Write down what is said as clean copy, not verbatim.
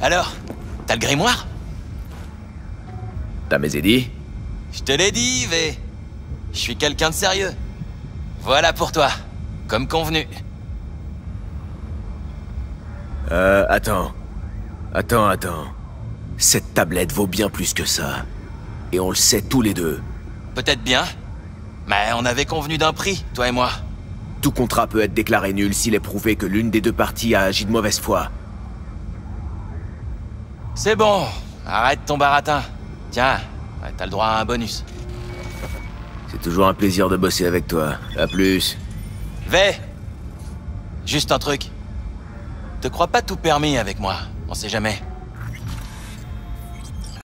Alors, t'as le grimoire? T'as mes édits? Je te l'ai dit, V. Je suis quelqu'un de sérieux. Voilà pour toi, comme convenu. Attends. Attends. Cette tablette vaut bien plus que ça. Et on le sait tous les deux. Peut-être bien, mais on avait convenu d'un prix, toi et moi. Tout contrat peut être déclaré nul s'il est prouvé que l'une des deux parties a agi de mauvaise foi. C'est bon, arrête ton baratin. Tiens, t'as le droit à un bonus. C'est toujours un plaisir de bosser avec toi. À plus. V, juste un truc. Te crois pas tout permis avec moi, on sait jamais.